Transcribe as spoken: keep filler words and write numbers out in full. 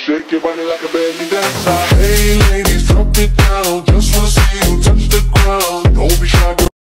Shake your body like a belly dancer. Hey,